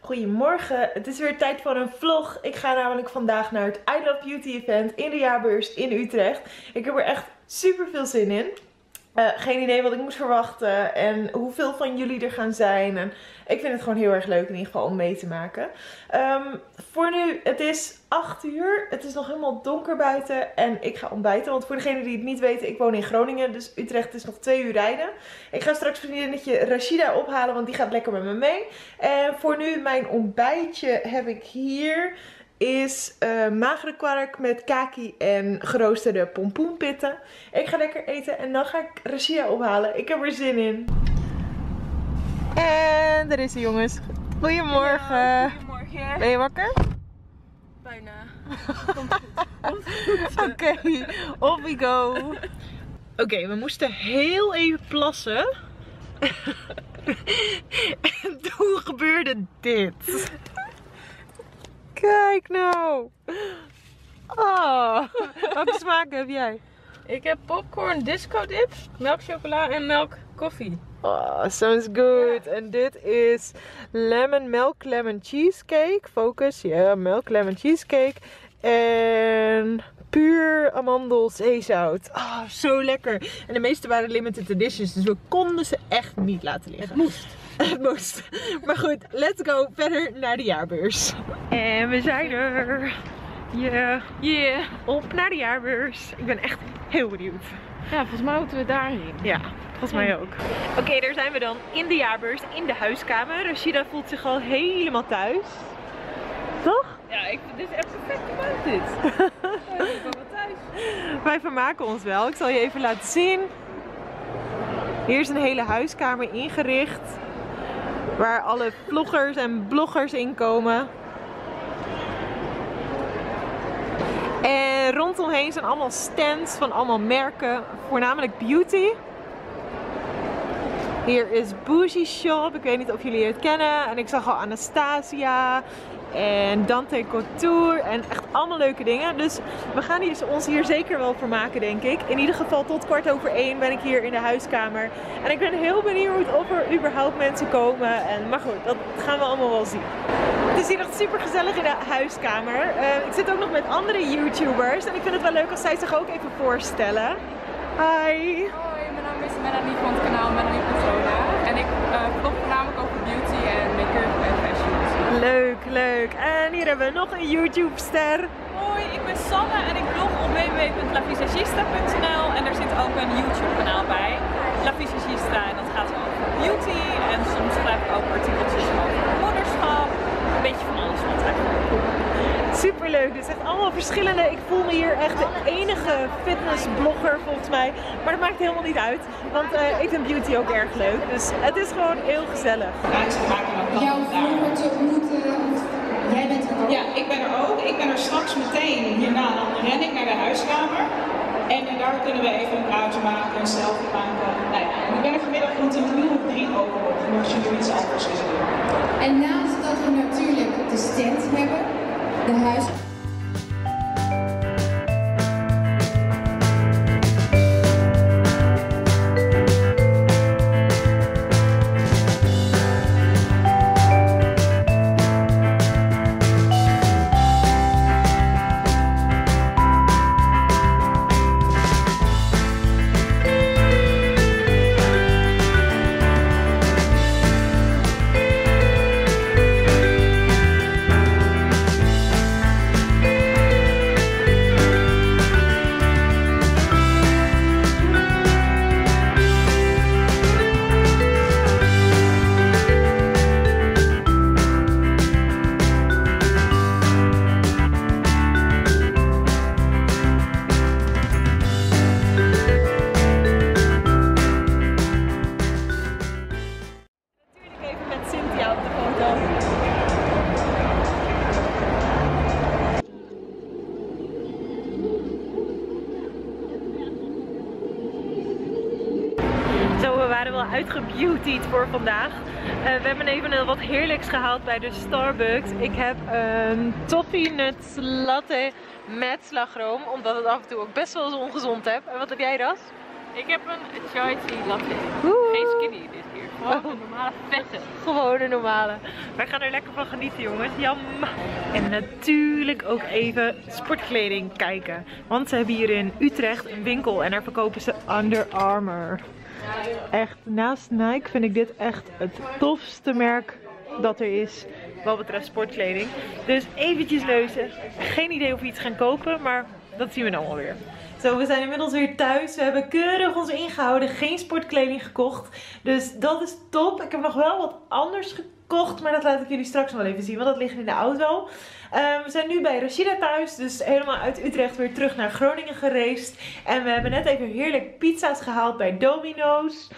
Goedemorgen, het is weer tijd voor een vlog. Ik ga namelijk vandaag naar het I Love Beauty event in de jaarbeurs in Utrecht. Ik heb er echt super veel zin in. Geen idee wat ik moet verwachten en hoeveel van jullie er gaan zijn. En ik vind het gewoon heel erg leuk in ieder geval om mee te maken. Voor nu, het is 8 uur. Het is nog helemaal donker buiten en ik ga ontbijten. Want voor degenen die het niet weten, ik woon in Groningen. Dus Utrecht is nog 2 uur rijden. Ik ga straks vriendinnetje Rashida ophalen, want die gaat lekker met me mee. En voor nu, mijn ontbijtje heb ik hier. Is magere kwark met kaki en geroosterde pompoenpitten. Ik ga lekker eten en dan ga ik Rashida ophalen. Ik heb er zin in. En daar is ze, jongens. Goedemorgen. Ja, goedemorgen. Ben je wakker? Bijna. Komt goed. Oké, off we go. Oké, we moesten heel even plassen. En toen gebeurde dit. Kijk nou. Oh, welke smaken heb jij? Ik heb popcorn, disco dip, melk chocola en melk koffie. Oh, sounds good. En dit is milk lemon cheesecake. Focus, ja, milk lemon cheesecake. En puur amandel zeezout. Oh, zo lekker. En de meeste waren limited editions, dus we konden ze echt niet laten liggen. Het moest. Het moest. Maar goed, let's go verder naar de jaarbeurs. En we zijn er. Yeah. Op naar de jaarbeurs. Ik ben echt heel benieuwd. Ja, volgens mij moeten we daarheen. Ja, volgens mij ook. Oké, daar zijn we dan in de jaarbeurs, in de huiskamer. Rashida voelt zich al helemaal thuis. Toch? Ja, dit is echt perfect gebouwd dit. Ja, ik ben wel thuis. Wij vermaken ons wel. Ik zal je even laten zien. Hier is een hele huiskamer ingericht. Waar alle vloggers en bloggers in komen. En rondomheen zijn allemaal stands van allemaal merken. Voornamelijk beauty. Hier is Bougie Shop. Ik weet niet of jullie het kennen. En ik zag al Anastasia. En Dante Couture. En echt allemaal leuke dingen. Dus we gaan ons hier zeker wel vermaken, denk ik. In ieder geval tot 1:15 ben ik hier in de huiskamer. En ik ben heel benieuwd of er überhaupt mensen komen. Maar goed, dat gaan we allemaal wel zien. Het is hier nog super gezellig in de huiskamer. Ik zit ook nog met andere YouTubers. En ik vind het wel leuk als zij zich ook even voorstellen. Hi! Hoi, mijn naam is Melanie van het kanaal Melanie Persona. En ik vlog voornamelijk over beauty en make-up en fashion. Leuk. En hier hebben we nog een YouTube-ster. Hoi, ik ben Sanne en ik blog op www.lavisagista.nl en er zit ook een YouTube kanaal bij. Lavisagista, en dat gaat over beauty en soms schrijf ik ook artikeltjes over moederschap. Een beetje van alles wat eigenlijk. Superleuk, dus echt allemaal verschillende. Ik voel me hier echt de enige fitnessblogger volgens mij. Maar dat maakt helemaal niet uit, want ik vind beauty ook erg leuk. Dus het is gewoon heel gezellig. Jouw vroeger te ontmoeten, jij bent er ook? Ja, ik ben er ook. Ik ben er straks meteen hierna, dan ren ik naar de huiskamer. En daar kunnen we even een praatje maken, een selfie maken. Nou ja, ik ben er vanmiddag rond een uur of 3 over, mocht je nu iets anders willen doen. En naast dat we natuurlijk de stand hebben, de huis. Uitgebeautied voor vandaag. We hebben even wat heerlijks gehaald bij de Starbucks. Ik heb een toffee nuts latte met slagroom, omdat het af en toe ook best wel eens ongezond heb. En wat heb jij, Ras? Ik heb een chai tea latte. Geen skinny dit keer. Gewoon een normale vette. Gewoon een normale. Wij gaan er lekker van genieten, jongens. Jam. En natuurlijk ook even sportkleding kijken. Want ze hebben hier in Utrecht een winkel en daar verkopen ze Under Armour. Echt, naast Nike vind ik dit echt het tofste merk dat er is wat betreft sportkleding. Dus eventjes leuzen. Geen idee of we iets gaan kopen, maar dat zien we dan wel weer. Zo, we zijn inmiddels weer thuis. We hebben keurig ons ingehouden. Geen sportkleding gekocht. Dus dat is top. Ik heb nog wel wat anders gekocht. Maar dat laat ik jullie straks nog wel even zien. Want dat ligt in de auto. We zijn nu bij Rashida thuis. Dus helemaal uit Utrecht weer terug naar Groningen gereisd. En we hebben net even heerlijk pizza's gehaald bij Domino's.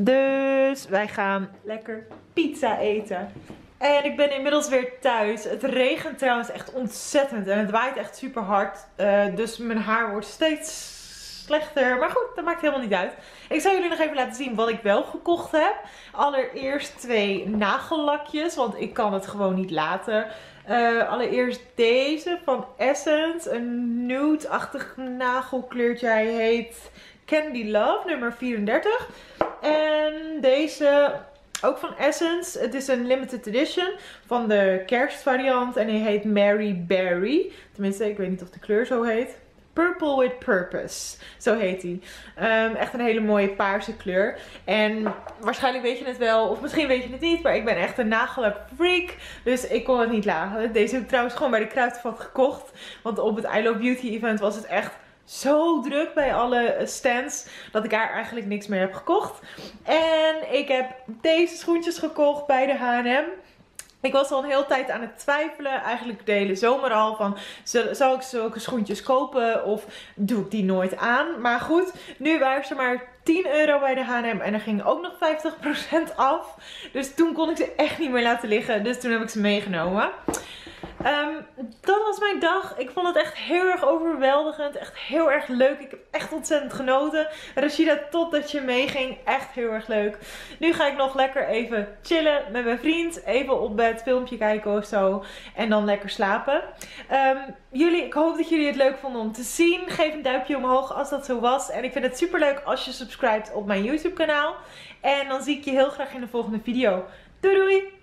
Dus wij gaan lekker pizza eten. En ik ben inmiddels weer thuis. Het regent trouwens echt ontzettend. En het waait echt super hard. Dus mijn haar wordt steeds slechter. Maar goed, dat maakt helemaal niet uit. Ik zal jullie nog even laten zien wat ik wel gekocht heb. Allereerst 2 nagellakjes. Want ik kan het gewoon niet laten. Allereerst deze van Essence. Een nude-achtig nagelkleurtje. Hij heet Candy Love, nummer 34. En deze... ook van Essence. Het is een limited edition van de kerstvariant. En die heet Mary Berry. Tenminste, ik weet niet of de kleur zo heet. Purple with Purpose. Zo heet die. Echt een hele mooie paarse kleur. En waarschijnlijk weet je het wel. Of misschien weet je het niet. Maar ik ben echt een nagellak freak. Dus ik kon het niet laten. Deze heb ik trouwens gewoon bij de Kruidvat gekocht. Want op het I Love Beauty event was het echt... zo druk bij alle stands dat ik daar eigenlijk niks meer heb gekocht. En ik heb deze schoentjes gekocht bij de H&M. Ik was al een hele tijd aan het twijfelen, eigenlijk de hele zomer al, van zal ik zulke schoentjes kopen of doe ik die nooit aan. Maar goed, nu waren ze maar €10 bij de H&M en er ging ook nog 50% af. Dus toen kon ik ze echt niet meer laten liggen, dus toen heb ik ze meegenomen. Dat was mijn dag. Ik vond het echt heel erg overweldigend. Echt heel erg leuk. Ik heb echt ontzettend genoten. Rashida, tot dat je meeging. Echt heel erg leuk. Nu ga ik nog lekker even chillen met mijn vriend. Even op bed, filmpje kijken of zo. En dan lekker slapen. Ik hoop dat jullie het leuk vonden om te zien. Geef een duimpje omhoog als dat zo was. En ik vind het super leuk als je subscribt op mijn YouTube kanaal. En dan zie ik je heel graag in de volgende video. Doei doei!